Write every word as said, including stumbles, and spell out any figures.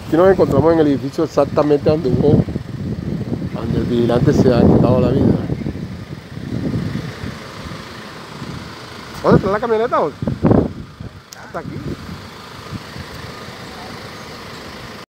Aquí nos encontramos en el edificio exactamente donde hubo, donde el vigilante se ha quitado la vida. ¿Dónde está la camioneta, José? Hasta aquí.